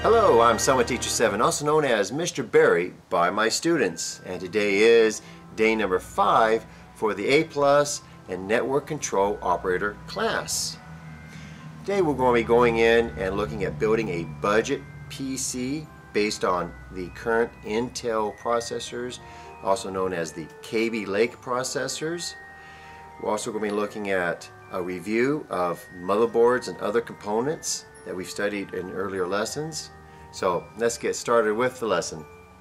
Hello, I'm Selmateacher7, also known as Mr. Berry by my students, and today is day number 5 for the A+ and Network Control Operator class. Today we're going to be going in and looking at building a budget PC based on the current Intel processors, also known as the Kaby Lake processors. We're also going to be looking at a review of motherboards and other components that we've studied in earlier lessons. So let's get started with the lesson.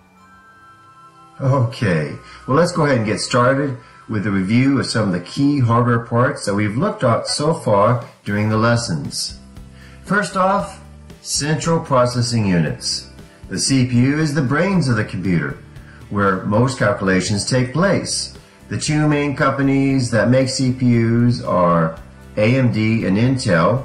Okay, well, let's go ahead and get started with a review of some of the key hardware parts that we've looked at so far during the lessons. First off, central processing units. The CPU is the brains of the computer, where most calculations take place. The two main companies that make CPUs are AMD and Intel.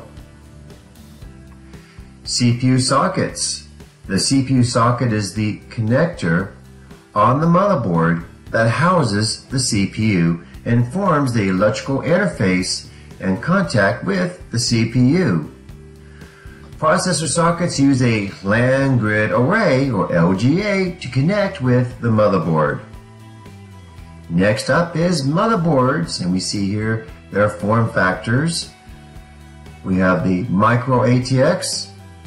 CPU sockets. The CPU socket is the connector on the motherboard that houses the CPU and forms the electrical interface and contact with the CPU. Processor sockets use a LAN grid array, or LGA, to connect with the motherboard. Next up is motherboards, and we see here their form factors. We have the Micro ATX,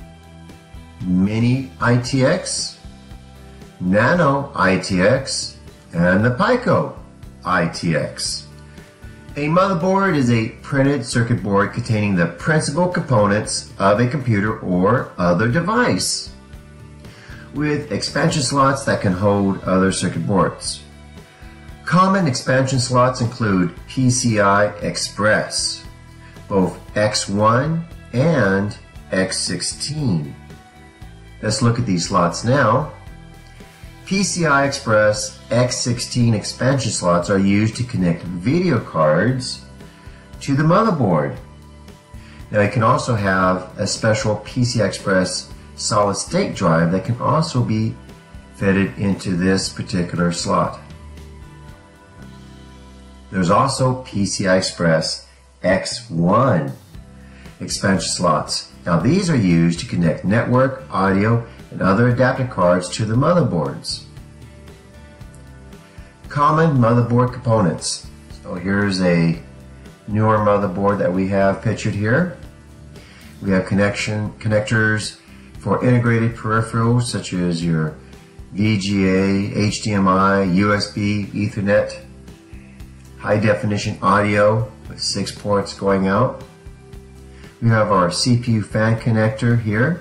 Mini ITX, Nano ITX, and the Pico ITX. A motherboard is a printed circuit board containing the principal components of a computer or other device, with expansion slots that can hold other circuit boards. Common expansion slots include PCI Express, both X1 and X16. Let's look at these slots now. PCI Express X16 expansion slots are used to connect video cards to the motherboard. Now you can also have a special PCI Express solid state drive that can also be fitted into this particular slot. There's also PCI Express X1 expansion slots. Now these are used to connect network, audio, and other adapter cards to the motherboards. Common motherboard components. So here's a newer motherboard that we have pictured here. We have connectors for integrated peripherals such as your VGA, HDMI, USB, Ethernet, high definition audio with 6 ports going out. We have our CPU fan connector here,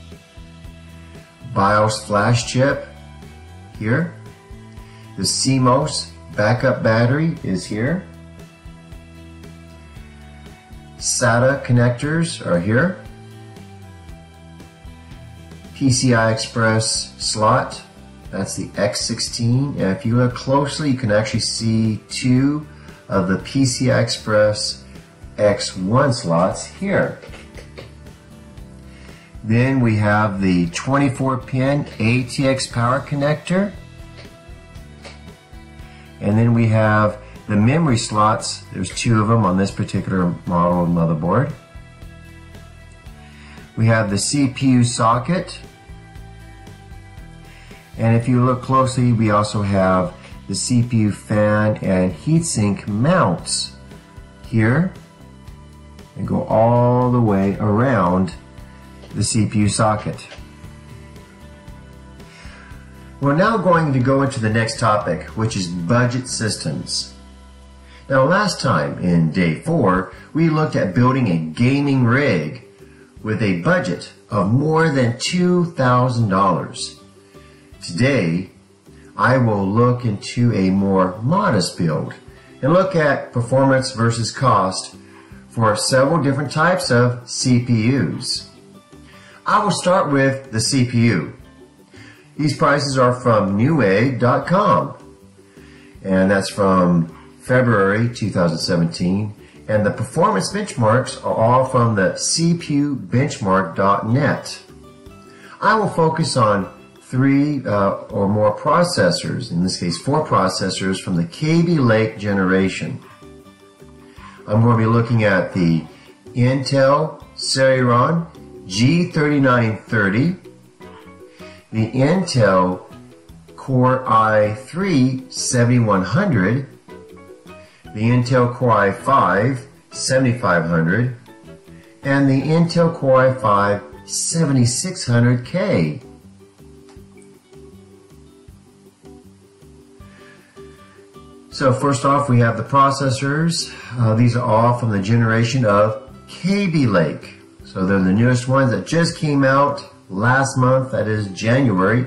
BIOS flash chip here, the CMOS backup battery is here, SATA connectors are here, PCI Express slot, that's the X16, and if you look closely you can actually see 2 of the PCI Express X1 slots here. Then we have the 24-pin ATX power connector, and then we have the memory slots. There's 2 of them on this particular model of motherboard. We have the CPU socket, and if you look closely we also have the CPU fan and heatsink mounts here and go all the way around the CPU socket. We're now going to go into the next topic, which is budget systems. Now last time in day 4 we looked at building a gaming rig with a budget of more than $2,000. Today I will look into a more modest build and look at performance versus cost for several different types of CPUs. I will start with the CPU. These prices are from Newegg.com, and that's from February 2017, and the performance benchmarks are all from the CPUbenchmark.net. I will focus on 3 or more processors, in this case 4 processors from the Kaby Lake generation. I'm going to be looking at the Intel Celeron G3930, the Intel Core i3 7100, the Intel Core i5 7500, and the Intel Core i5 7600K. So first off, we have the processors. These are all from the generation of Kaby Lake. So they're the newest ones that just came out last month, that is January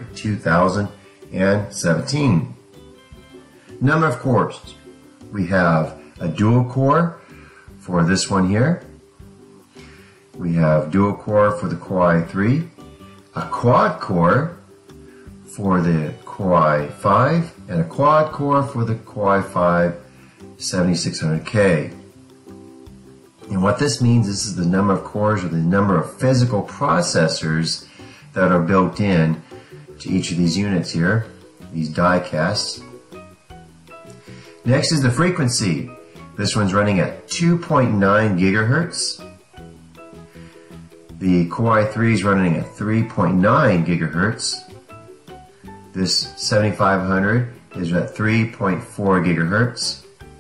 2017. Number of cores. We have a dual core for this one here. We have dual core for the Core i3, a quad core for the Core i5, and a quad core for the Core i5 7600K. And what this means, this is the number of cores or the number of physical processors that are built in to each of these units here, these die casts. Next is the frequency. This one's running at 2.9 gigahertz. The Core i3 is running at 3.9 gigahertz. This 7500 is at 3.4 gigahertz.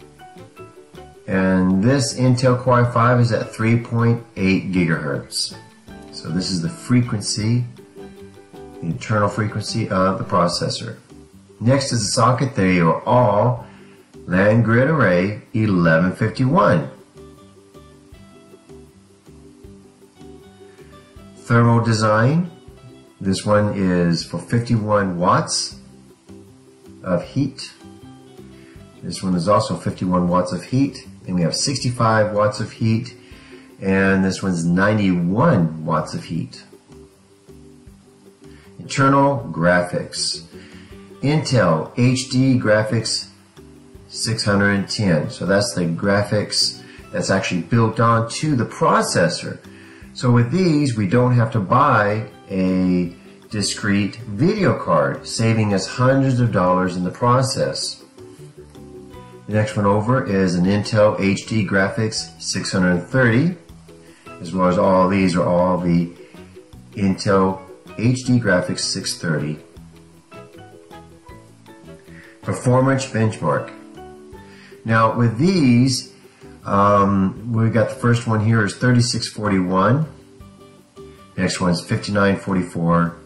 And this Intel Core i5 is at 3.8 gigahertz. So this is the frequency, the internal frequency of the processor. Next is the socket. They are all Land Grid Array 1151. Thermal design. This one is for 51 watts of heat. This one is also 51 watts of heat. And we have 65 watts of heat. And this one's 91 watts of heat. Internal graphics. Intel HD Graphics 610. So that's the graphics that's actually built onto the processor. So with these, we don't have to buy a discrete video card, saving us hundreds of dollars in the process. The next one over is an Intel HD Graphics 630, as well as all these are all the Intel HD Graphics 630. Performance benchmark. Now with these, we got the first one here is 3641. Next one's 5944,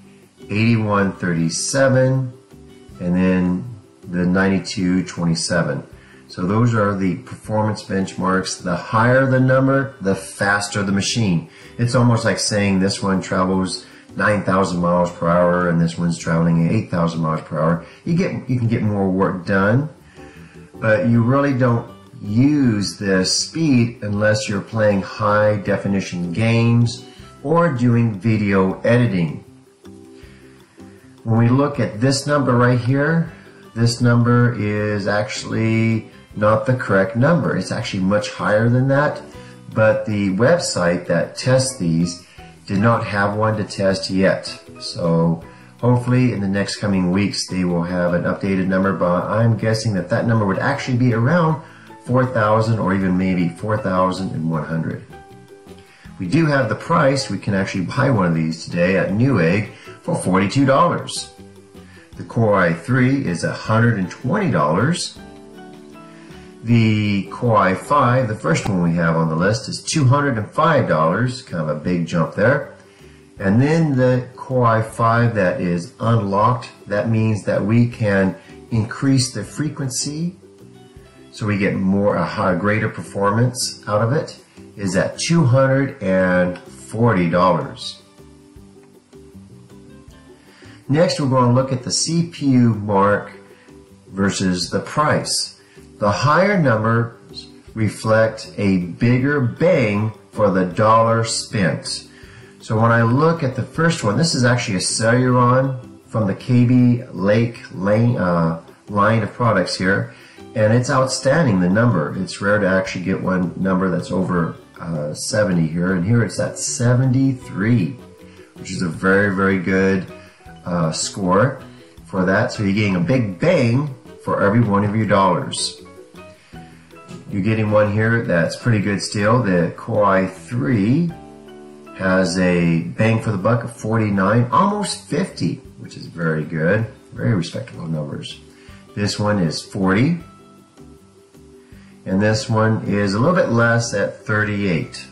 8137, and then the 9227. So those are the performance benchmarks. The higher the number, the faster the machine. It's almost like saying this one travels 9,000 miles per hour and this one's traveling 8,000 miles per hour. You can get more work done, but you really don't use this speed unless you're playing high definition games or doing video editing. When we look at this number right here, this number is actually not the correct number. It's actually much higher than that, but the website that tests these did not have one to test yet. So hopefully in the next coming weeks they will have an updated number, but I'm guessing that that number would actually be around 4,000 or even maybe 4,100. We do have the price. We can actually buy one of these today at Newegg for $42. The Core i3 is $120. The Core i5, the first one we have on the list, is $205, kind of a big jump there. And then the Core i5 that is unlocked, that means that we can increase the frequency so we get a greater performance out of it, is at $240. Next, we're going to look at the CPU mark versus the price. The higher numbers reflect a bigger bang for the dollar spent. So when I look at the first one, this is actually a Celeron from the Kaby Lake line of products here, and it's outstanding, the number. It's rare to actually get one number that's over 70 here, and here it's at 73, which is a very, very good score for that. So you're getting a big bang for every one of your dollars. You're getting one here that's pretty good still. The Core i3 has a bang for the buck of 49, almost 50. which is very good, very respectable numbers. This one is 40, and this one is a little bit less at 38.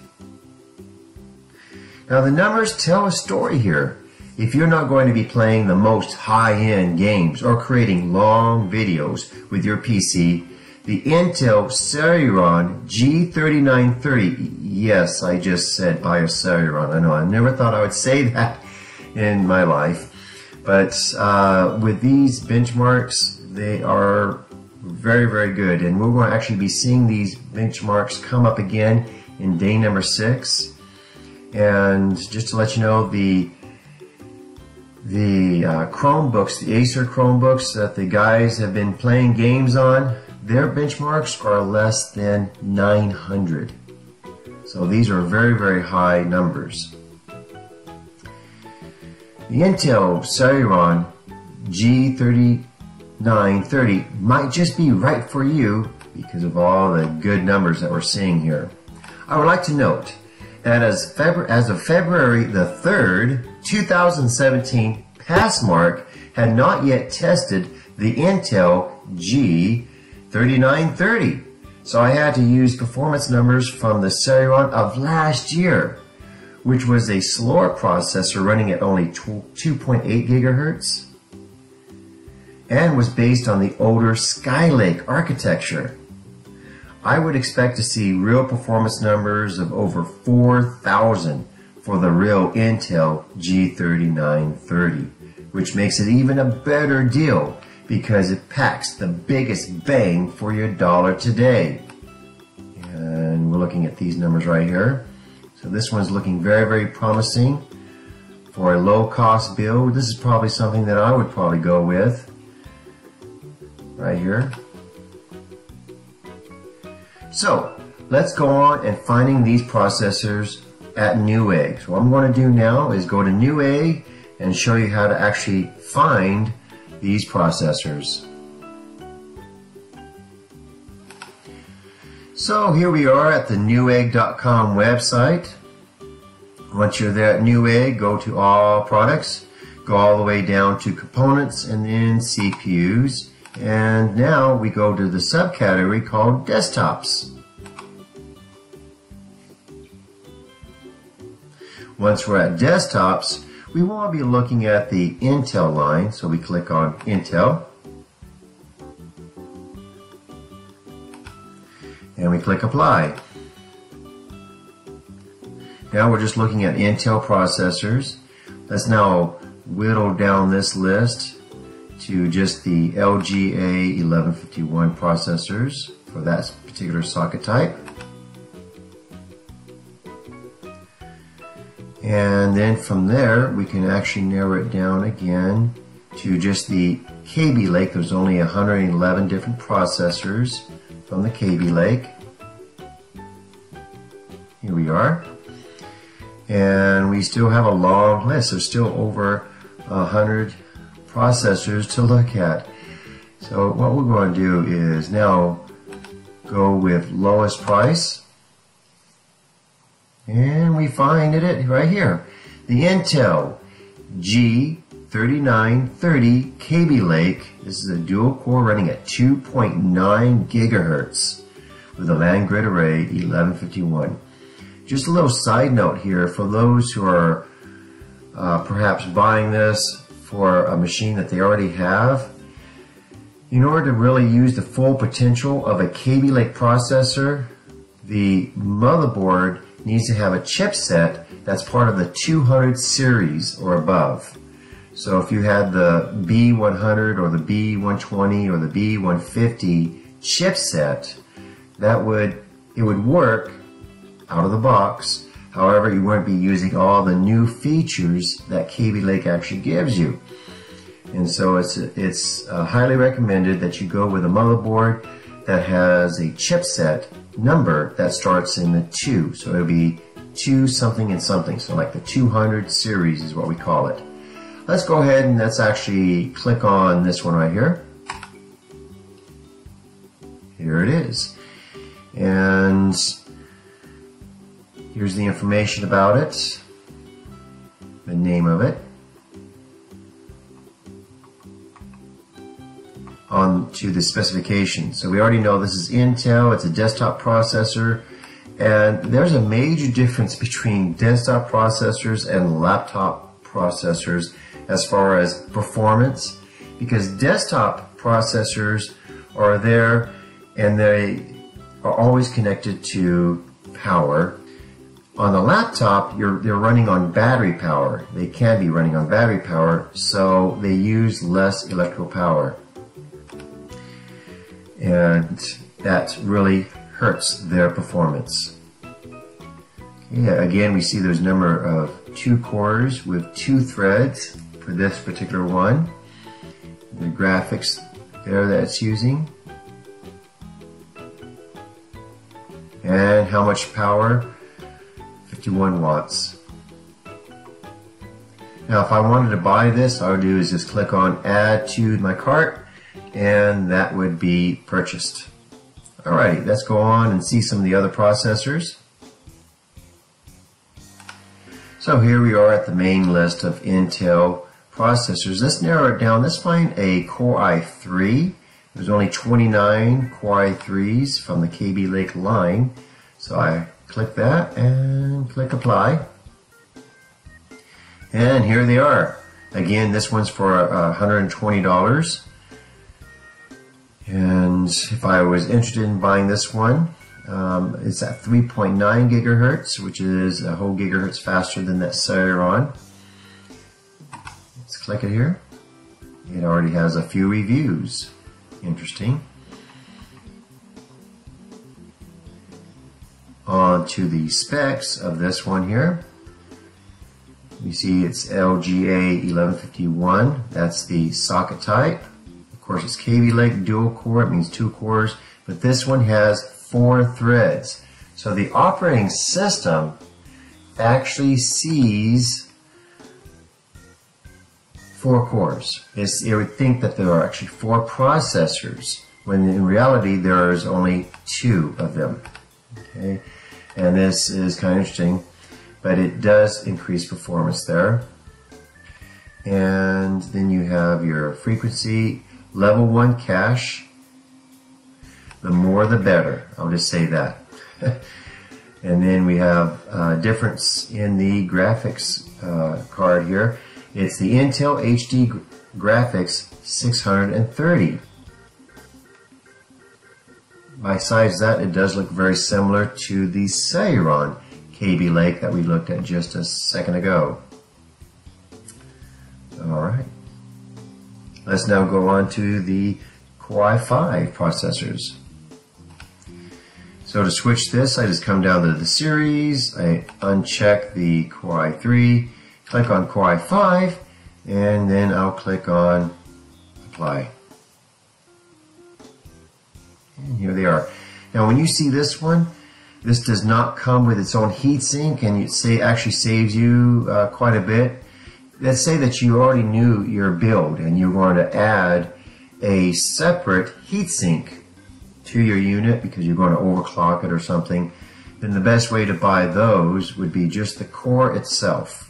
Now the numbers tell a story here. If you're not going to be playing the most high-end games or creating long videos with your PC, the Intel Celeron G3930, yes, I just said buy a Celeron. I know, I never thought I would say that in my life. But with these benchmarks, they are very, very good. And we're going to actually be seeing these benchmarks come up again in day number 6. And just to let you know, the Chromebooks, the Acer Chromebooks that the guys have been playing games on, their benchmarks are less than 900. So these are very, very high numbers. The Intel Celeron G3930 might just be right for you because of all the good numbers that we're seeing here. I would like to note that as of February the 3rd, 2017, Passmark had not yet tested the Intel G3930. So I had to use performance numbers from the Celeron of last year, which was a slower processor running at only 2.8 gigahertz and was based on the older Skylake architecture. I would expect to see real performance numbers of over 4,000 for the real Intel G3930, which makes it even a better deal because it packs the biggest bang for your dollar today. And we're looking at these numbers right here. So this one's looking very, very promising for a low-cost build. This is probably something that I would probably go with right here. So let's go on and finding these processors at Newegg. So what I'm going to do now is go to Newegg and show you how to actually find these processors. So here we are at the Newegg.com website. Once you're there at Newegg, go to all products, go all the way down to components and then CPUs. And now we go to the subcategory called desktops. Once we're at desktops, we want to be looking at the Intel line, so we click on Intel. And we click Apply. Now we're just looking at Intel processors. Let's now whittle down this list to just the LGA 1151 processors for that particular socket type. And then from there, we can actually narrow it down again to just the Kaby Lake. There's only 111 different processors from the Kaby Lake. Here we are. And we still have a long list. There's still over 100 processors to look at. So what we're going to do is now go with lowest price. And we find it right here. The Intel G3930 Kaby Lake. This is a dual core running at 2.9 gigahertz with a land grid array 1151. Just a little side note here for those who are perhaps buying this for a machine that they already have. In order to really use the full potential of a Kaby Lake processor, the motherboard needs to have a chipset that's part of the 200 series or above. So if you had the B100 or the B120 or the B150 chipset, it would work out of the box. However, you wouldn't be using all the new features that Kaby Lake actually gives you. And so it's highly recommended that you go with a motherboard that has a chipset number that starts in the 2. So it'll be 2 something and something. So like the 200 series is what we call it. Let's go ahead and let's actually click on this one right here. Here it is. And here's the information about it, the name of it. to the specifications. So we already know this is Intel, it's a desktop processor, and there's a major difference between desktop processors and laptop processors as far as performance, because desktop processors are there and they are always connected to power. On the laptop, they're running on battery power. They can be running on battery power, so they use less electrical power. And that really hurts their performance. Yeah, again, we see there's a number of 2 cores with 2 threads for this particular one. The graphics there that it's using. And how much power? 51 watts. Now if I wanted to buy this, all I would do is just click on add to my cart and that would be purchased. Alright, let's go on and see some of the other processors. So here we are at the main list of Intel processors. Let's narrow it down. Let's find a Core i3. There's only 29 Core i3s from the Kaby Lake line. So I click that and click apply. And here they are. Again, this one's for $120. And if I was interested in buying this one, it's at 3.9 gigahertz, which is a whole gigahertz faster than that Celeron. Let's click it here. It already has a few reviews. Interesting. On to the specs of this one here. You see it's LGA 1151. That's the socket type. Of course, it's Kaby Lake dual core. It means 2 cores. But this one has 4 threads. So the operating system actually sees 4 cores. It would think that there are actually 4 processors, when in reality there's only 2 of them. Okay, and this is kind of interesting, but it does increase performance there. And then you have your frequency, level 1 cache. The more the better, I'll just say that. And then we have a difference in the graphics card here. It's the Intel HD Graphics 630. Besides that, it does look very similar to the Celeron Kaby Lake that we looked at just a second ago. Alright. Let's now go on to the Core i5 processors. So to switch this, I just come down to the series, I uncheck the Core i3, click on Core i5, and then I'll click on apply. And here they are. Now when you see this one, this does not come with its own heatsink, and it actually saves you quite a bit. Let's say that you already knew your build and you want to add a separate heatsink to your unit because you're going to overclock it or something. Then the best way to buy those would be just the core itself.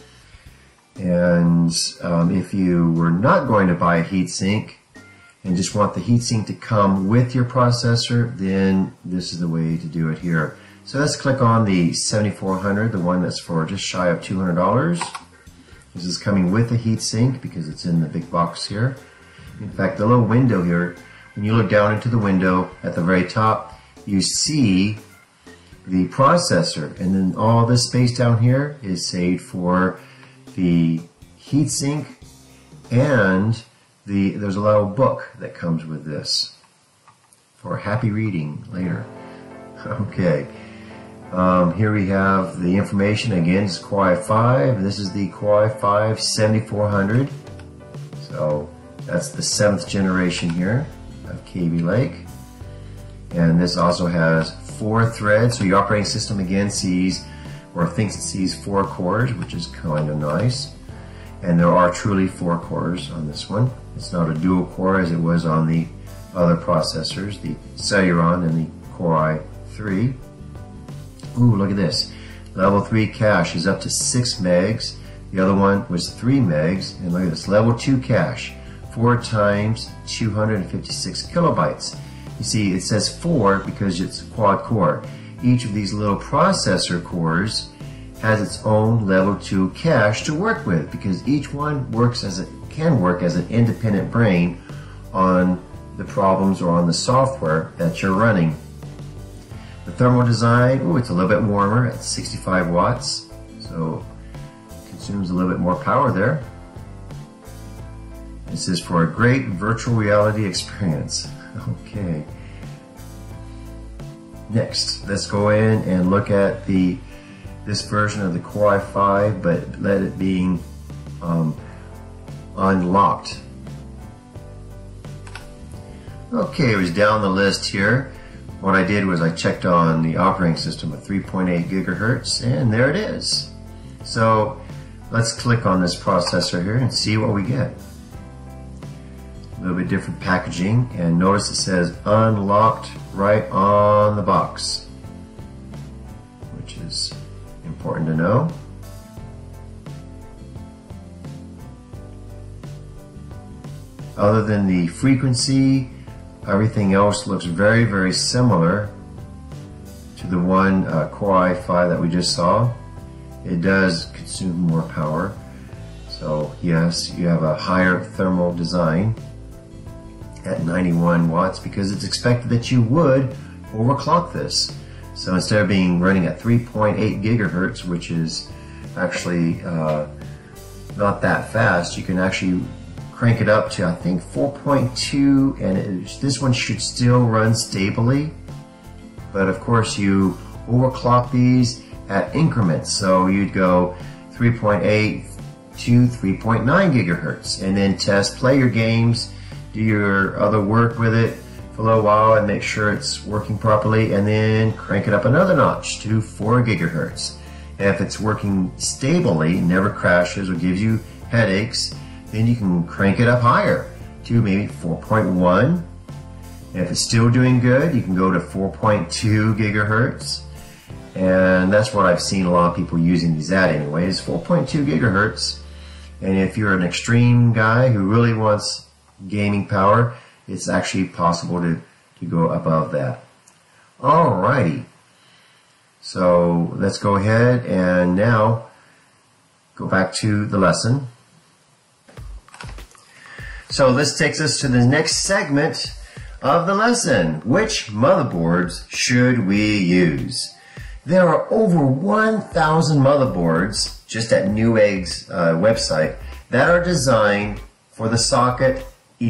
And if you were not going to buy a heatsink and just want the heatsink to come with your processor, then this is the way to do it here. So let's click on the 7400, the one that's for just shy of $200. This is coming with a heatsink because it's in the big box here. In fact, the little window here, when you look down into the window at the very top, you see the processor, and then all this space down here is saved for the heatsink, and there's a little book that comes with this for happy reading later. Okay, here we have the information. Again, it's Core i5. This is the Core i5 7400. So that's the 7th generation here of Kaby Lake. And this also has 4 threads. So your operating system again sees, or thinks it sees 4 cores, which is kind of nice. And there are truly 4 cores on this one. It's not a dual core as it was on the other processors, the Celeron and the Core i3. Ooh, look at this. Level 3 cache is up to 6 megs. The other one was 3 megs. And look at this, level 2 cache, 4 times 256 kilobytes. You see, it says 4 because it's quad core. Each of these little processor cores has its own level 2 cache to work with, because each one can work as an independent brain on the problems or on the software that you're running. The thermal design, it's a little bit warmer at 65 watts, so it consumes a little bit more power there. This is for a great virtual reality experience. Okay. Next, let's go in and look at this version of the Core i5, but let it being unlocked. Okay, it was down the list here. What I did was I checked on the operating system at 3.8 gigahertz, and there it is. So let's click on this processor here and see what we get. A little bit different packaging, and notice it says unlocked right on the box, which is important to know. Other than the frequency, everything else looks very, very similar to the one Core i5 that we just saw. It does consume more power, so yes, you have a higher thermal design at 91 watts because it's expected that you would overclock this. So instead of being running at 3.8 gigahertz, which is actually not that fast, you can actually crank it up to, I think, 4.2, and this one should still run stably. But of course, you overclock these at increments. So you'd go 3.8 to 3.9 gigahertz, and then play your games, do your other work with it for a little while and make sure it's working properly, and then crank it up another notch to 4 gigahertz. And if it's working stably, never crashes or gives you headaches, then you can crank it up higher to maybe 4.1. And if it's still doing good, you can go to 4.2 gigahertz. And that's what I've seen a lot of people using these at anyways, 4.2 gigahertz. And if you're an extreme guy who really wants gaming power, it's actually possible to go above that. Alrighty. So let's go ahead and now go back to the lesson. So this takes us to the next segment of the lesson. Which motherboards should we use? There are over 1,000 motherboards just at Newegg's website that are designed for the socket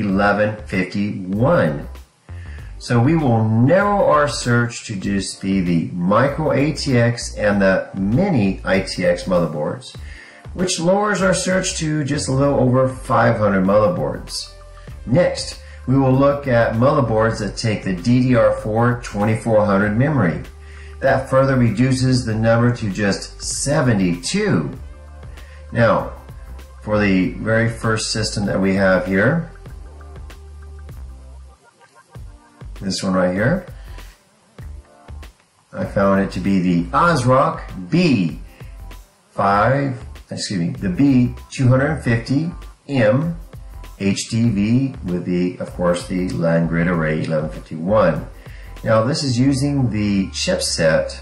1151. So we will narrow our search to just be the micro ATX and the mini ITX motherboards, which lowers our search to just a little over 500 motherboards. Next, we will look at motherboards that take the DDR4 2400 memory. That further reduces the number to just 72. Now, for the very first system that we have here, this one right here, I found it to be the ASRock the B250M HDV with of course, the Land Grid Array 1151. Now this is using the chipset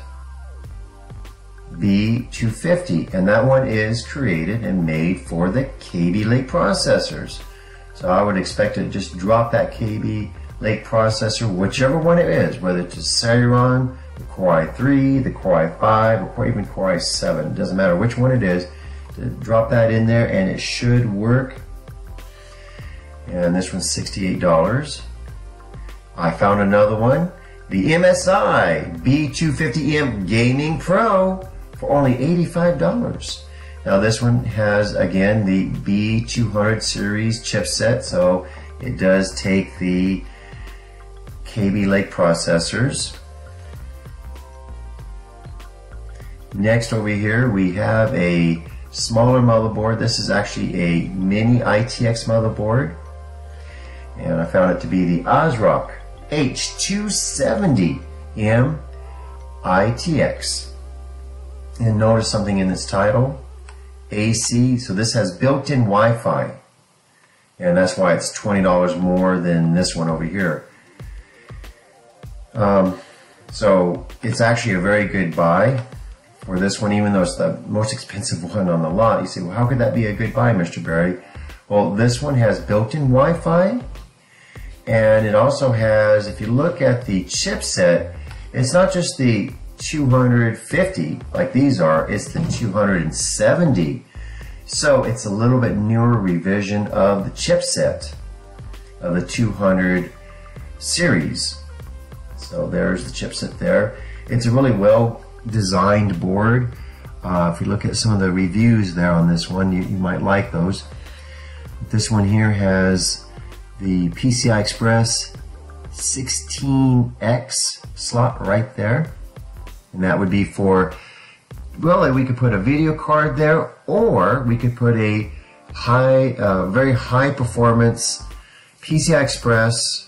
B250, and that one is created and made for the Kaby Lake processors. So I would expect to just drop that Kaby Lake processor, whichever one it is, whether it's a Celeron, the Core i3, the Core i5, or even Core i7. It doesn't matter which one it is. Drop that in there and it should work. And this one's $68. I found another one, the MSI B250M Gaming Pro, for only $85. Now this one has, again, the B200 series chipset, so it does take the Kaby Lake processors. Next over here we have a smaller motherboard. This is actually a mini ITX motherboard, and I found it to be the ASRock H270M ITX. And notice something in this title, AC, so this has built-in Wi-Fi. and that's why it's $20 more than this one over here. So it's actually a very good buy for this one, even though it's the most expensive one on the lot. You say, well, how could that be a good buy, Mr. Barry? Well, this one has built-in Wi-Fi, and it also has, if you look at the chipset, it's not just the 250 like these are, it's the 270. So it's a little bit newer revision of the chipset of the 200 series. So there's the chipset there. It's a really well designed board. If you look at some of the reviews there on this one, you might like those. This one here has the PCI Express 16X slot right there, and that would be for, well, we could put a video card there, or we could put a very high performance PCI Express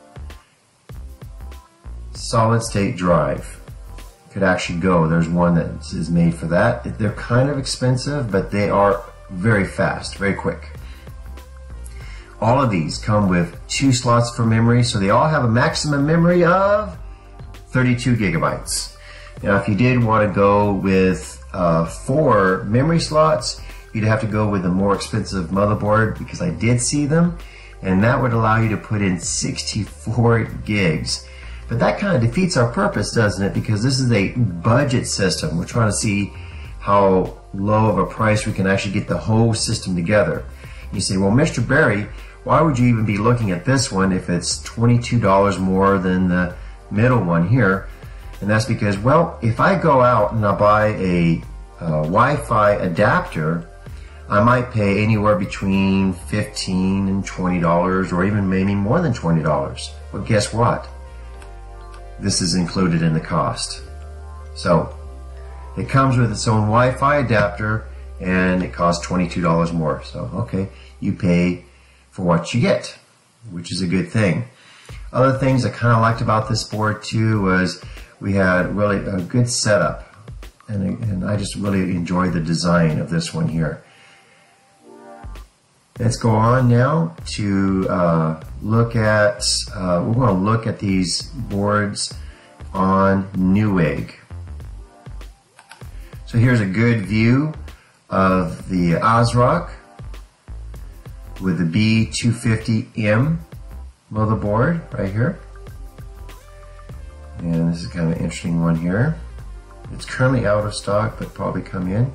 solid state drive. Could actually go. There's one that is made for that. They're kind of expensive, but they are very fast, very quick. All of these come with 2 slots for memory, so they all have a maximum memory of 32 gigabytes. Now, if you did want to go with 4 memory slots, you'd have to go with a more expensive motherboard, because I did see them, and that would allow you to put in 64 gigs. But that kind of defeats our purpose, doesn't it? Because this is a budget system. We're trying to see how low of a price we can actually get the whole system together. You say, well, Mr. Barry, why would you even be looking at this one if it's $22 more than the middle one here? And that's because, well, if I go out and I buy a Wi-Fi adapter, I might pay anywhere between $15 and $20, or even maybe more than $20. But guess what? This is included in the cost. So it comes with its own Wi-Fi adapter, and it costs $22 more. So, okay, you pay for what you get, which is a good thing. Other things I kind of liked about this board too was we had really a good setup, and I just really enjoyed the design of this one here. Let's go on now to look at, we're going to look at these boards on Newegg. So here's a good view of the ASRock with the B250M motherboard right here. And this is kind of an interesting one here. It's currently out of stock, but probably come in.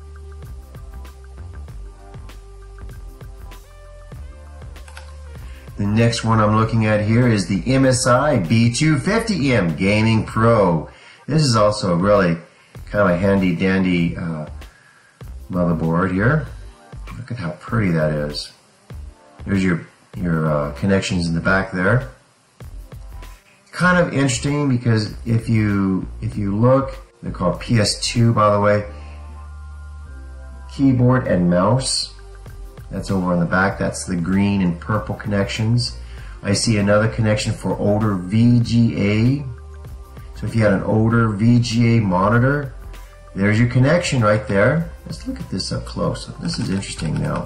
The next one I'm looking at here is the MSI B250M Gaming Pro. This is also really kind of a handy dandy motherboard here. Look at how pretty that is. There's your connections in the back there. Kind of interesting because if you look, they're called PS2, by the way. Keyboard and mouse. That's over on the back. That's the green and purple connections. I see another connection for older VGA. So if you had an older VGA monitor, there's your connection right there. Let's look at this up close. This is interesting now.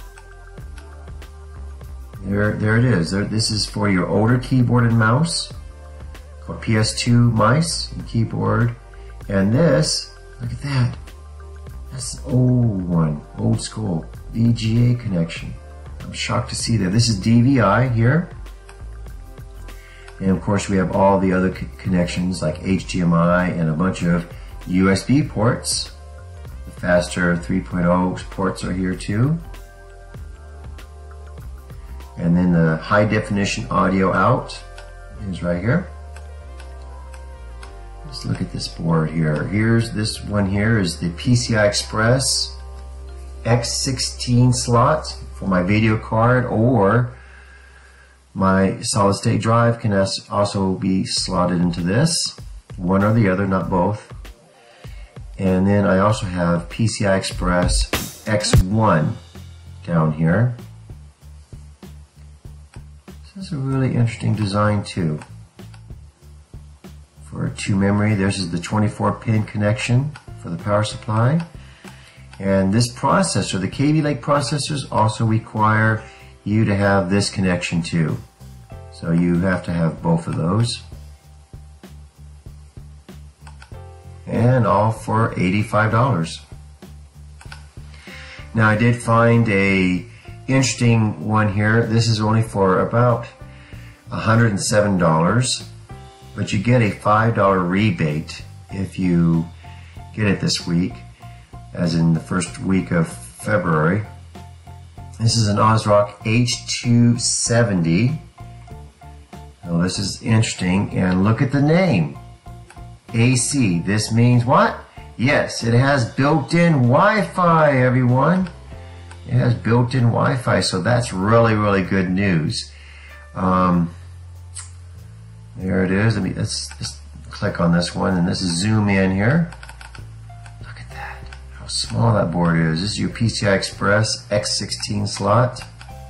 There it is. This is for your older keyboard and mouse, called PS2 mice and keyboard. And this, look at that. That's the old one, old school VGA connection. I'm shocked to see that. This is DVI here. And of course we have all the other connections like HDMI and a bunch of USB ports. The faster 3.0 ports are here too. And then the high definition audio out is right here. Let's look at this board here. Here's this one here is the PCI Express X16 slot for my video card, or my solid state drive can also be slotted into this. One or the other, not both. And then I also have PCI Express X1 down here. This is a really interesting design too. For 2 memory, there's the 24-pin connection for the power supply. And this processor, the Kaby Lake processors, also require you to have this connection too. So you have to have both of those. And all for $85. Now I did find a interesting one here. This is only for about $107, but you get a $5 rebate if you get it this week, as in the first week of February. This is an Ozrock H270. Now this is interesting, and look at the name. AC. This means what? Yes, it has built-in Wi-Fi, everyone. It has built-in Wi-Fi, so that's really, really good news. There it is. Let's click on this one, and this is zoom in here. Look at that, how small that board is. This is your PCI Express X16 slot.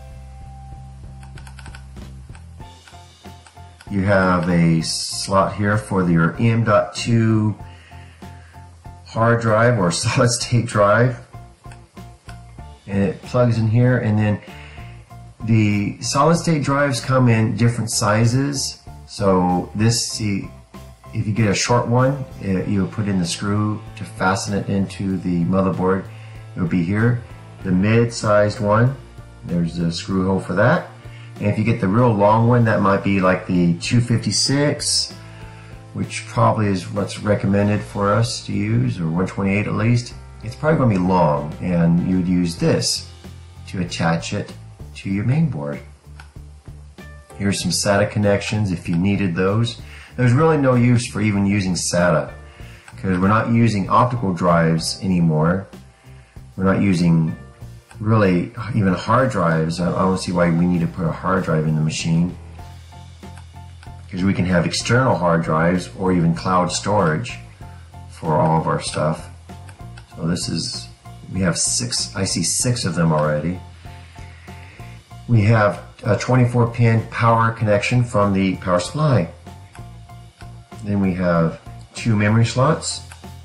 You have a slot here for your M.2 hard drive or solid state drive, and it plugs in here. And then the solid state drives come in different sizes. So this, see, if you get a short one, you put in the screw to fasten it into the motherboard. It will be here. The mid-sized one, there's a screw hole for that. And if you get the real long one, that might be like the 256, which probably is what's recommended for us to use, or 128 at least. It's probably going to be long, and you would use this to attach it to your main board. Here's some SATA connections if you needed those. There's really no use for even using SATA, because we're not using optical drives anymore. We're not using really even hard drives. I don't see why we need to put a hard drive in the machine, because we can have external hard drives or even cloud storage for all of our stuff. So this is, we have 6, I see 6 of them already. We have a 24-pin power connection from the power supply. Then we have 2 memory slots.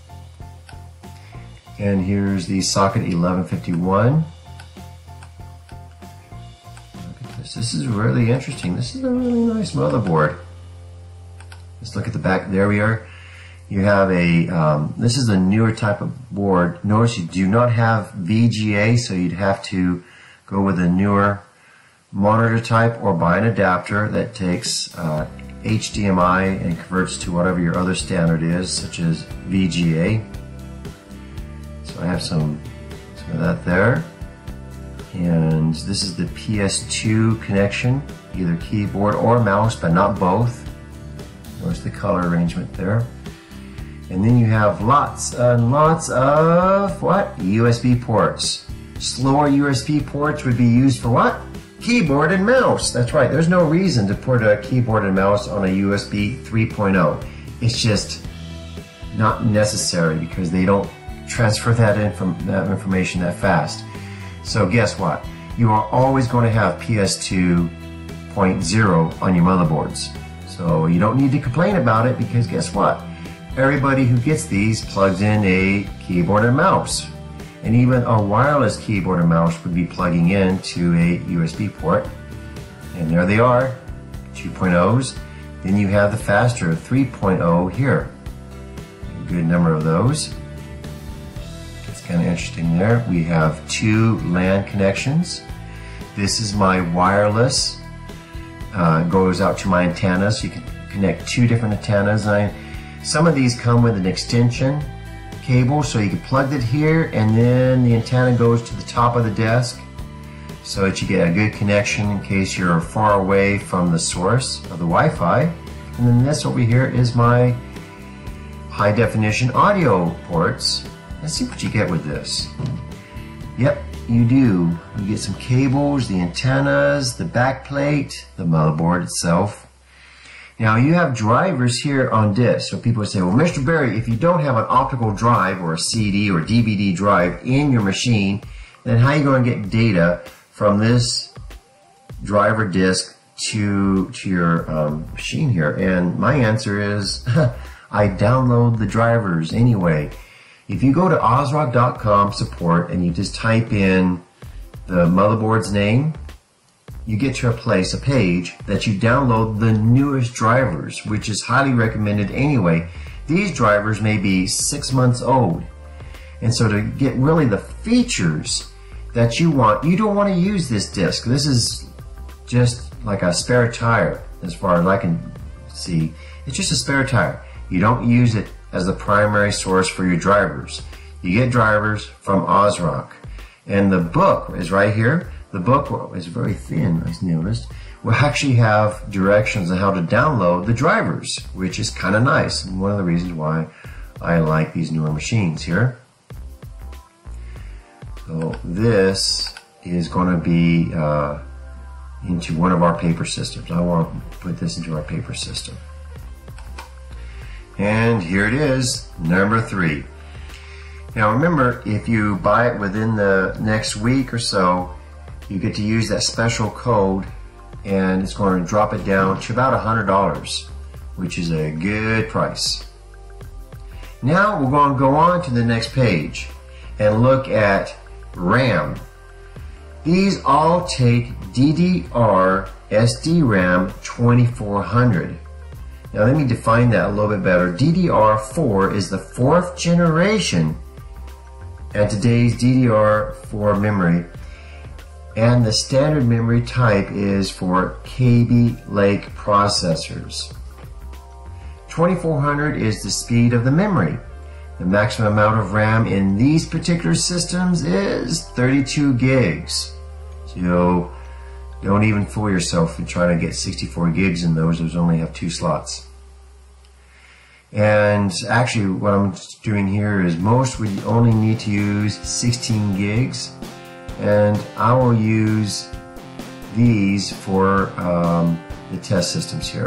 And here's the socket 1151. Look at this. This is really interesting. This is a really nice motherboard. Let's look at the back. There we are. You have a, this is a newer type of board. Notice you do not have VGA, so you'd have to go with a newer monitor type or buy an adapter that takes HDMI and converts to whatever your other standard is, such as VGA. So I have some of that there. And this is the PS2 connection, either keyboard or mouse, but not both. Notice the color arrangement there. And then you have lots and lots of what? USB ports. Slower USB ports would be used for what? Keyboard and mouse. That's right. There's no reason to put a keyboard and mouse on a USB 3.0. It's just not necessary, because they don't transfer that information that fast. So guess what? You are always going to have PS2.0 on your motherboards. So you don't need to complain about it, because guess what? Everybody who gets these plugs in a keyboard and mouse. And even a wireless keyboard and mouse would be plugging into a USB port. And there they are, 2.0s. Then you have the faster 3.0 here. A good number of those. It's kind of interesting there. We have 2 LAN connections. This is my wireless. Goes out to my antennas. So you can connect 2 different antennas. Some of these come with an extension cable, so you can plug it here, and then the antenna goes to the top of the desk, so that you get a good connection in case you're far away from the source of the Wi-Fi. And then this over here is my high definition audio ports. Let's see what you get with this. Yep, you do. You get some cables, the antennas, the back plate, the motherboard itself. Now you have drivers here on disk. So people say, well, Mr. Berry, if you don't have an optical drive or a CD or DVD drive in your machine, then how are you going to get data from this driver disk to your machine here? And my answer is, I download the drivers anyway. If you go to Ozrock.com support and you just type in the motherboard's name you get to a page that you download the newest drivers, which is highly recommended anyway. These drivers may be 6 months old. And so to get really the features that you want, you don't want to use this disk. This is just like a spare tire as far as I can see. It's just a spare tire. You don't use it as the primary source for your drivers. You get drivers from Ozrock. And the book is right here. The book is very thin, I noticed. Will actually have directions on how to download the drivers, which is kind of nice. And one of the reasons why I like these newer machines here. So this is going to be into one of our paper systems. I want to put this into our paper system. And here it is, number 3. Now remember, if you buy it within the next week or so, you get to use that special code and it's going to drop it down to about $100, which is a good price. Now we're going to go on to the next page and look at RAM. These all take DDR SD-RAM 2400. Now let me define that a little bit better. DDR4 is the 4th generation and today's DDR4 memory, and the standard memory type is for Kaby Lake processors. 2400 is the speed of the memory. The maximum amount of RAM in these particular systems is 32 gigs. So don't even fool yourself in trying to get 64 gigs in those. Those only have 2 slots. And actually what I'm doing here is most would only need to use 16 gigs. And I will use these for the test systems here.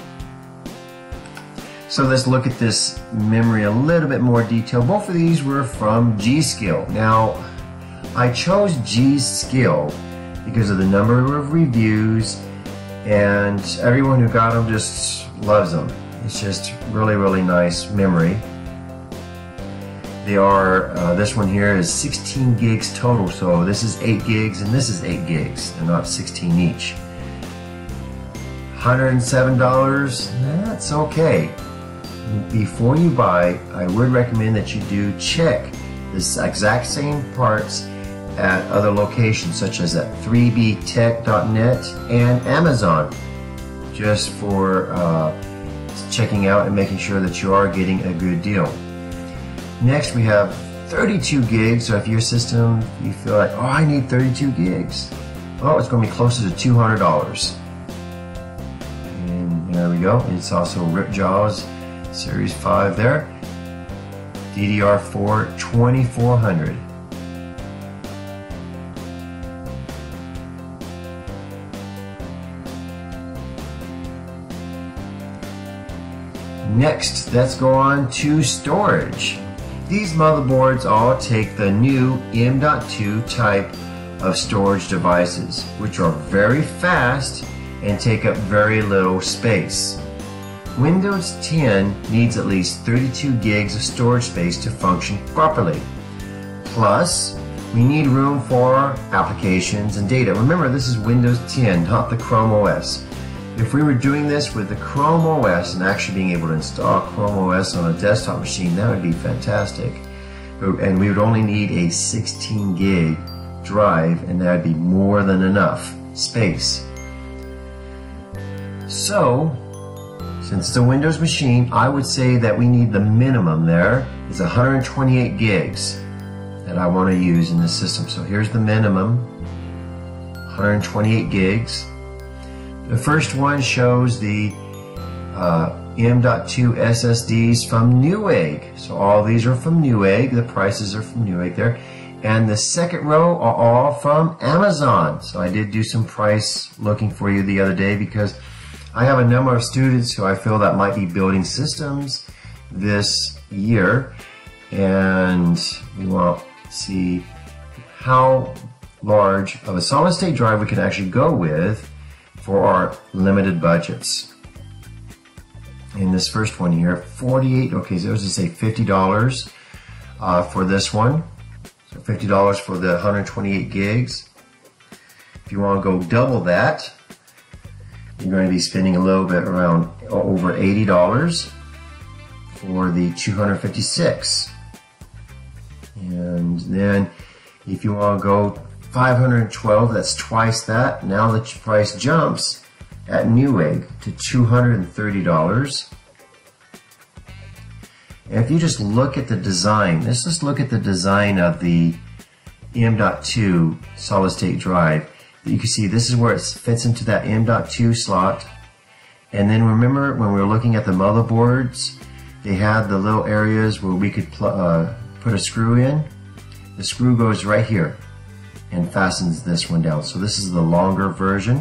So let's look at this memory a little bit more detail. Both of these were from G.Skill. Now, I chose G.Skill because of the number of reviews, and everyone who got them just loves them. It's just really, really nice memory. They are, this one here is 16 gigs total, so this is 8 gigs and this is 8 gigs. They're not 16 each. $107, that's okay. Before you buy, I would recommend that you do check this exact same parts at other locations such as at 3btech.net and Amazon, just for checking out and making sure that you are getting a good deal. Next we have 32 gigs, so if your system, you feel like, oh, I need 32 gigs, well, it's going to be closer to $200. And there we go. It's also Ripjaws Series 5 there. DDR4 2400. Next, let's go on to storage. These motherboards all take the new M.2 type of storage devices, which are very fast and take up very little space. Windows 10 needs at least 32 gigs of storage space to function properly. Plus, we need room for applications and data. Remember, this is Windows 10, not the Chrome OS. If we were doing this with the Chrome OS and actually being able to install Chrome OS on a desktop machine, that would be fantastic. And we would only need a 16 gig drive, and that would be more than enough space. So, since it's a Windows machine, I would say that we need the minimum there is 128 gigs that I want to use in the system. So here's the minimum, 128 gigs. The first one shows the M.2 SSDs from Newegg. So all these are from Newegg. The prices are from Newegg there. And the second row are all from Amazon. So I did do some price looking for you the other day because I have a number of students who I feel that might be building systems this year. And we want to see how large of a solid state drive we can actually go with for our limited budgets. In this first one here, 48, okay, so let's just say $50 for this one. So $50 for the 128 gigs. If you want to go double that, you're going to be spending a little bit around over $80 for the 256. And then if you want to go 512, that's twice that. Now the price jumps at Newegg to $230. And if you just look at the design, let's just look at the design of the M.2 solid state drive. You can see this is where it fits into that M.2 slot. And then remember when we were looking at the motherboards, they had the little areas where we could put a screw in. The screw goes right here and fastens this one down. So this is the longer version.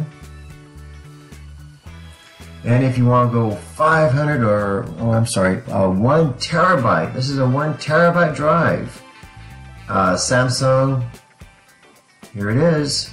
And if you want to go 500 or, 1 terabyte, this is a 1 terabyte drive. Samsung, here it is,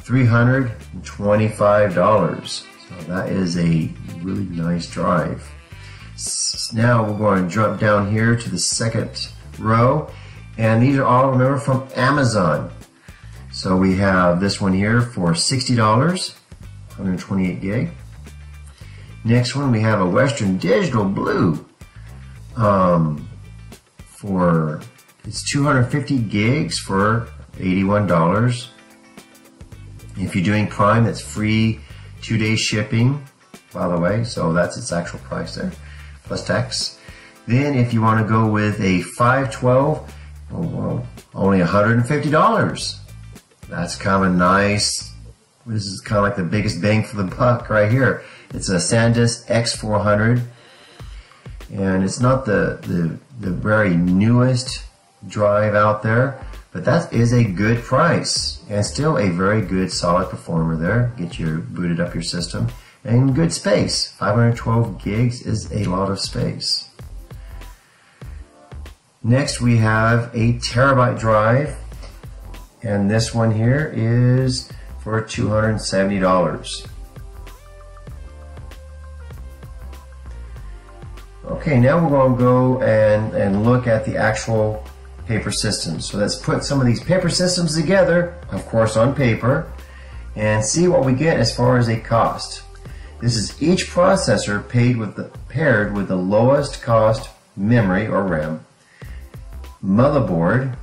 $325. So that is a really nice drive. Now we're going to jump down here to the second row. And these are all, remember, from Amazon. So we have this one here for $60, 128 gig. Next one, we have a Western Digital Blue for, it's 250 gigs for $81. If you're doing Prime, that's free 2-day shipping, by the way, so that's its actual price there, plus tax. Then if you want to go with a 512, only $150. That's kind of a nice, this is kind of like the biggest bang for the buck right here. It's a SanDisk X400, and it's not the very newest drive out there, but that is a good price and still a very good solid performer there. Get your booted up your system and good space. 512 gigs is a lot of space. Next we have a terabyte drive, and this one here is for $270. Okay, now we're going to go and look at the actual paper systems. So let's put some of these paper systems together, of course on paper, and see what we get as far as a cost. This is each processor paired with the lowest cost memory or RAM, motherboard,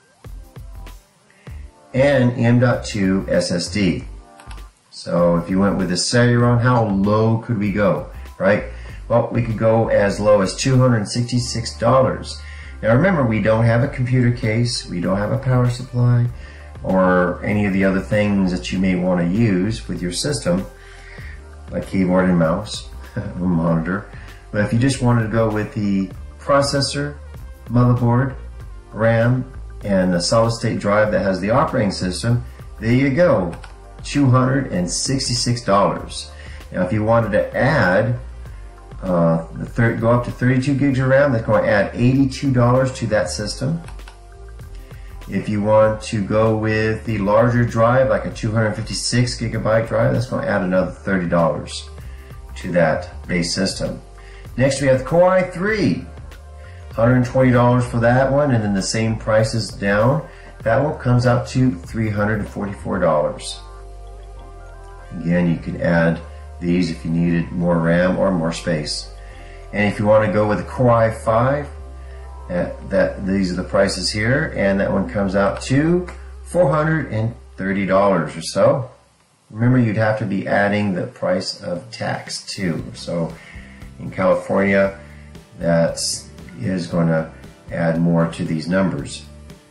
and M.2 SSD. So if you went with a Celeron, how low could we go, right? Well, we could go as low as $266. Now remember, we don't have a computer case, we don't have a power supply, or any of the other things that you may want to use with your system, like keyboard and mouse, or monitor. But if you just wanted to go with the processor, motherboard, RAM, and the solid state drive that has the operating system, there you go, $266. Now if you wanted to add go up to 32 gigs of RAM, that's going to add $82 to that system. If you want to go with the larger drive, like a 256 gigabyte drive, that's going to add another $30 to that base system. Next we have the Core i3, $120 for that one, and then the same prices down. That one comes out to $344. Again, you can add these if you needed more RAM or more space. And if you want to go with the Core i5, these are the prices here, and that one comes out to $430 or so. Remember, you'd have to be adding the price of tax too. So in California, that is going to add more to these numbers.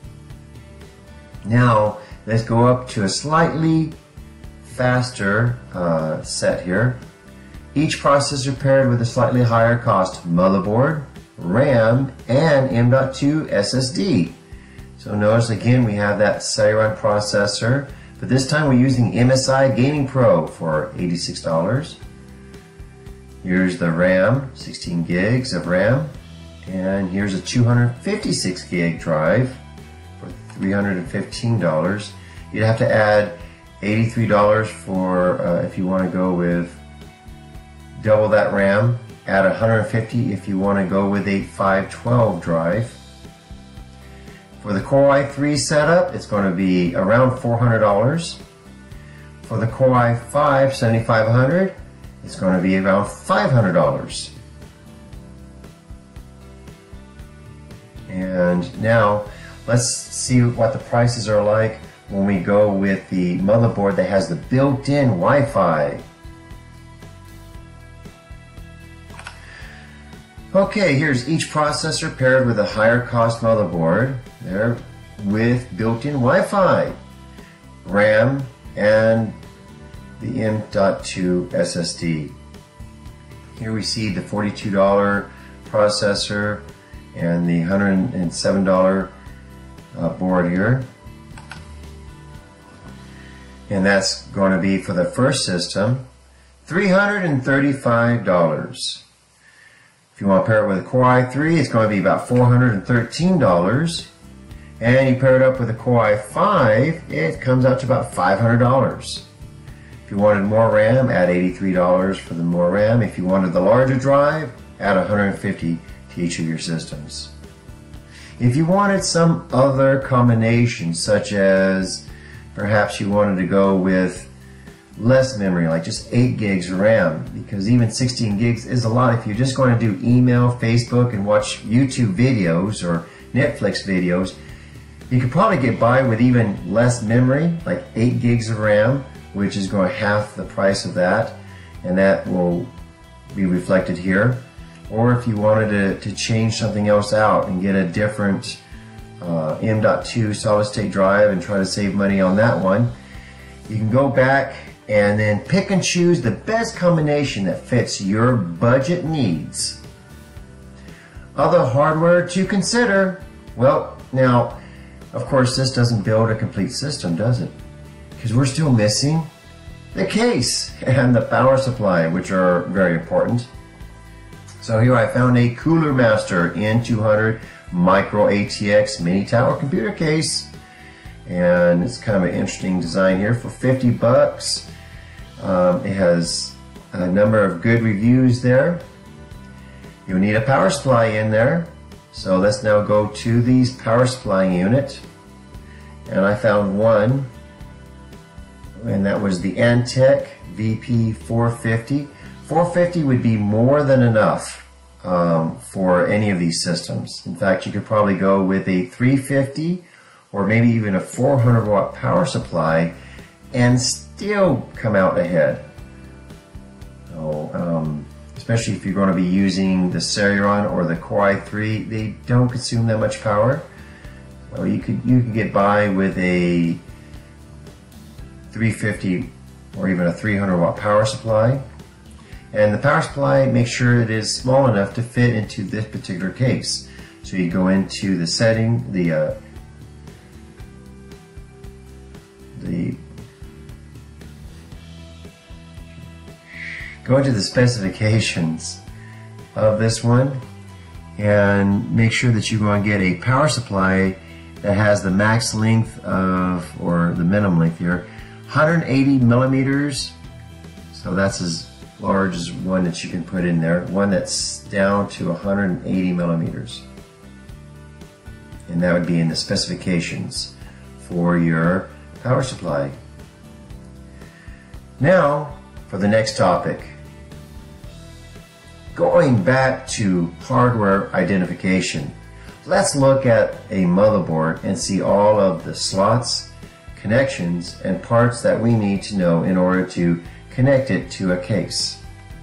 Now let's go up to a slightly faster set here. Each processor paired with a slightly higher cost motherboard, RAM, and M.2 SSD. So notice again we have that Celeron processor, but this time we're using MSI Gaming Pro for $86. Here's the RAM, 16 gigs of RAM, and here's a 256 gig drive for $315. You'd have to add $83 for if you want to go with double that RAM, add $150 if you want to go with a 512 drive. For the Core i3 setup, it's going to be around $400. For the Core i5 7500, it's going to be around $500. And now let's see what the prices are like when we go with the motherboard that has the built-in Wi-Fi. Okay, here's each processor paired with a higher cost motherboard there with built-in Wi-Fi, RAM, and the M.2 SSD. Here we see the $42 processor and the $107 board here. And that's going to be for the first system, $335. If you want to pair it with a Core i3, it's going to be about $413. And you pair it up with a Core i5, it comes out to about $500. If you wanted more RAM, add $83 for the more RAM. If you wanted the larger drive, add $150 to each of your systems. If you wanted some other combination, such as perhaps you wanted to go with less memory, like just 8 gigs of RAM, because even 16 gigs is a lot if you're just going to do email, Facebook, and watch YouTube videos or Netflix videos. You could probably get by with even less memory, like 8 gigs of RAM, which is going to half the price of that, and that will be reflected here. Or if you wanted to change something else out and get a different M.2 solid state drive and try to save money on that one, you can go back and then pick and choose the best combination that fits your budget needs. Other hardware to consider. Well, now, of course, this doesn't build a complete system, does it? Because we're still missing the case and the power supply, which are very important. So here I found a Cooler Master N200 Micro ATX Mini Tower computer case. And it's kind of an interesting design here for 50 bucks. It has a number of good reviews there. You'll need a power supply in there. So let's now go to the power supply unit. And I found one, and that was the Antec VP450. 450 would be more than enough for any of these systems. In fact, you could probably go with a 350 or maybe even a 400 watt power supply and still come out ahead. So, especially if you're going to be using the Celeron or the Core i3, they don't consume that much power. So you could get by with a 350 or even a 300 watt power supply. And the power supply, make sure it is small enough to fit into this particular case. So you go into the setting, go into the specifications of this one and make sure that you're going to get a power supply that has the max length of, or the minimum length here, 180 millimeters. So that's as large as one that you can put in there. One that's down to 180 millimeters. And that would be in the specifications for your power supply. Now, for the next topic. Going back to hardware identification. Let's look at a motherboard and see all of the slots, connections, and parts that we need to know in order to connect it to a case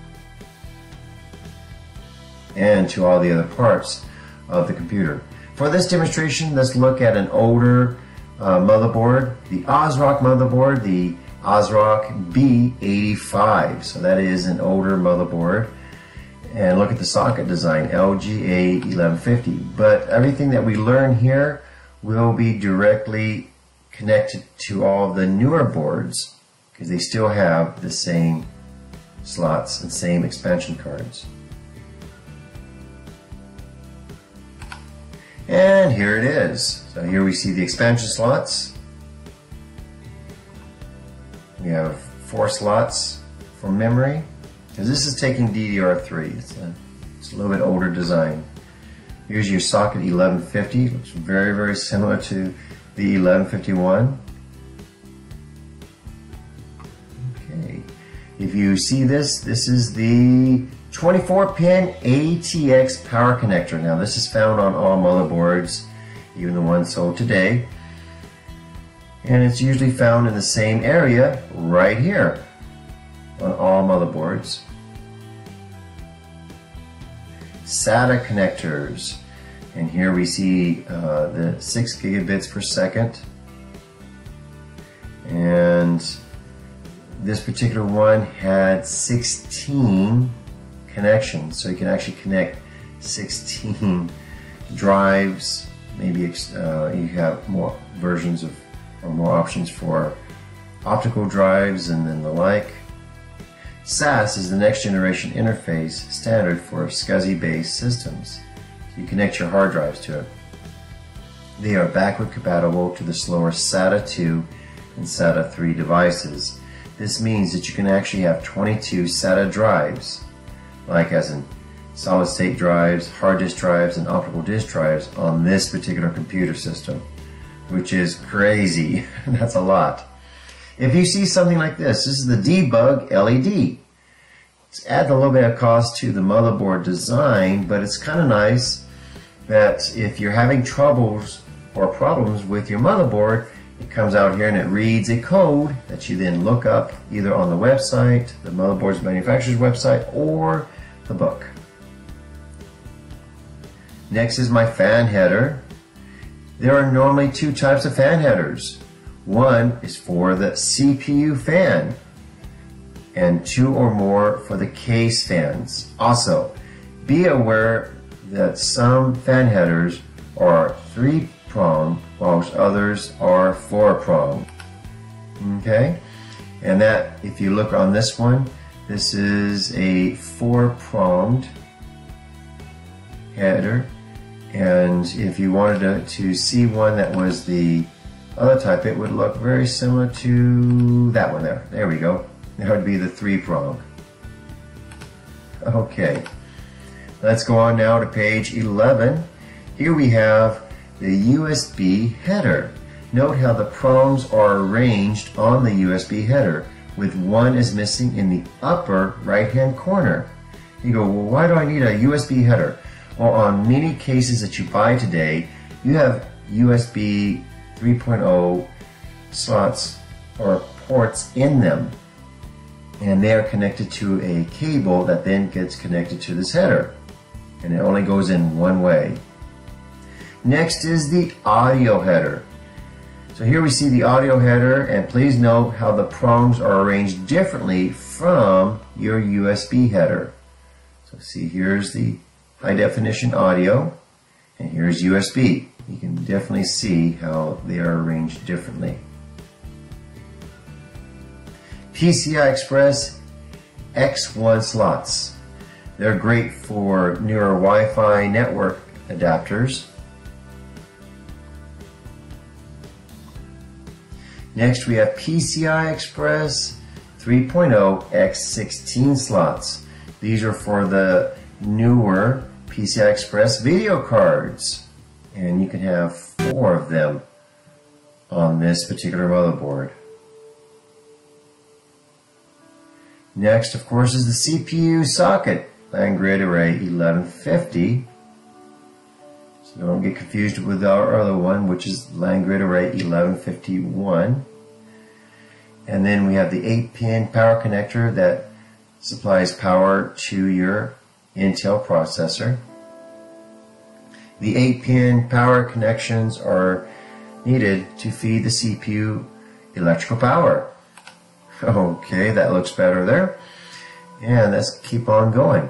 and to all the other parts of the computer. For this demonstration, let's look at an older motherboard, the Osrock motherboard, the Osrock B85. So that is an older motherboard. And look at the socket design, LGA1150. But everything that we learn here will be directly connected to all the newer boards because they still have the same slots and same expansion cards. And here it is. So here we see the expansion slots. We have 4 slots for memory. Because this is taking DDR3. It's a little bit older design. Here's your socket 1150. Looks very, very similar to the 1151. If you see this, this is the 24-pin ATX power connector. Now this is found on all motherboards, even the ones sold today. And it's usually found in the same area right here on all motherboards. SATA connectors. And here we see the 6 gigabits per second. And this particular one had 16 connections, so you can actually connect 16 drives. Maybe you have more versions of, or more options for optical drives and then the like. SAS is the next generation interface standard for SCSI-based systems. You connect your hard drives to it. They are backward compatible to the slower SATA 2 and SATA 3 devices. This means that you can actually have 22 SATA drives, like as in solid state drives, hard disk drives, and optical disk drives on this particular computer system, which is crazy. That's a lot. If you see something like this is the debug LED. It's adding a little bit of cost to the motherboard design, but it's kind of nice that if you're having troubles or problems with your motherboard, it comes out here and it reads a code that you then look up either on the website, the motherboard's manufacturer's website, or the book. Next is my fan header. There are normally two types of fan headers. One is for the CPU fan, and two or more for the case fans. Also, be aware that some fan headers are 3-pronged, whilst others are 4-pronged. Okay? And that, if you look on this one, this is a 4-pronged header. And if you wanted to see one that was the other type, it would look very similar to that one there. There we go. That would be the 3-prong. Okay, let's go on now to page 11. Here we have the USB header. Note how the prongs are arranged on the USB header, with one is missing in the upper right-hand corner. You go, well, why do I need a USB header? Well, on many cases that you buy today, you have USB 3.0 slots or ports in them, and they are connected to a cable that then gets connected to this header, and it only goes in one way. Next is the audio header. So here we see the audio header, and please note how the prongs are arranged differently from your USB header. So see, here's the high definition audio, and here's USB. You can definitely see how they are arranged differently. PCI Express X1 slots. They're great for newer Wi-Fi network adapters. Next we have PCI Express 3.0 X16 slots. These are for the newer PCI Express video cards, and you can have 4 of them on this particular motherboard. Next, of course, is the CPU socket, Land Grid Array 1150. So don't get confused with our other one, which is Land Grid Array 1151. And then we have the 8-pin power connector that supplies power to your Intel processor. The 8-pin power connections are needed to feed the CPU electrical power. Okay, that looks better there. And let's keep on going.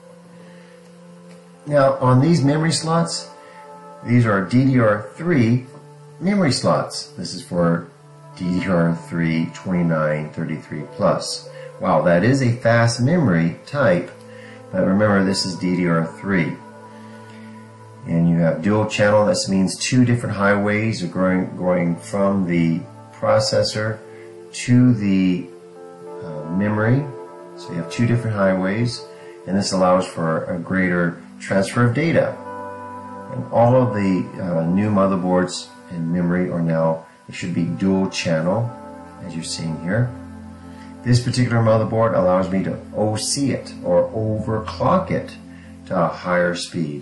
Now, on these memory slots, these are DDR3 memory slots. This is for DDR3 2933 plus. Wow, that is a fast memory type, but remember this is DDR3. And you have dual channel. This means 2 different highways are going from the processor to the memory. So you have 2 different highways, and this allows for a greater transfer of data. And all of the new motherboards and memory are now, it should be dual channel, as you're seeing here. This particular motherboard allows me to OC it or overclock it to a higher speed.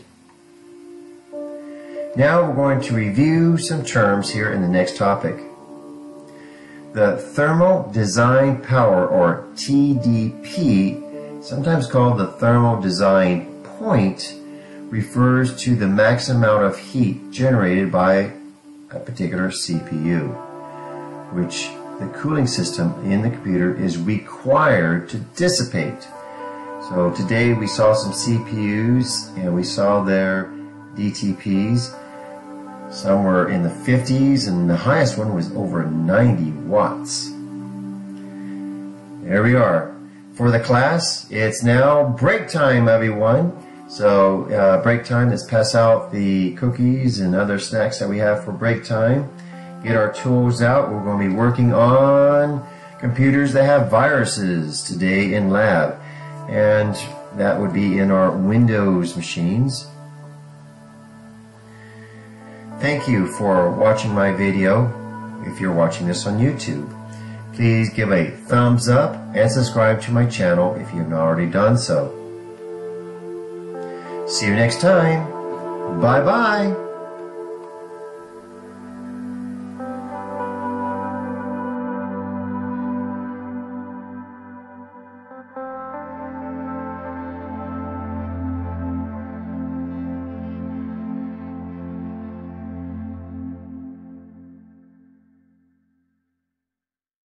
Now we're going to review some terms here in the next topic. The thermal design power, or TDP, sometimes called the thermal design point, refers to the maximum amount of heat generated by a particular CPU, which the cooling system in the computer is required to dissipate. So today we saw some CPUs and we saw their DTPs. Some were in the 50s and the highest one was over 90 watts. There we are. For the class, it's now break time, everyone. So break time, let's pass out the cookies and other snacks that we have for break time. Get our tools out. We're going to be working on computers that have viruses today in lab. And that would be in our Windows machines. Thank you for watching my video. If you're watching this on YouTube, please give a thumbs up and subscribe to my channel if you have not already done so. See you next time. Bye-bye.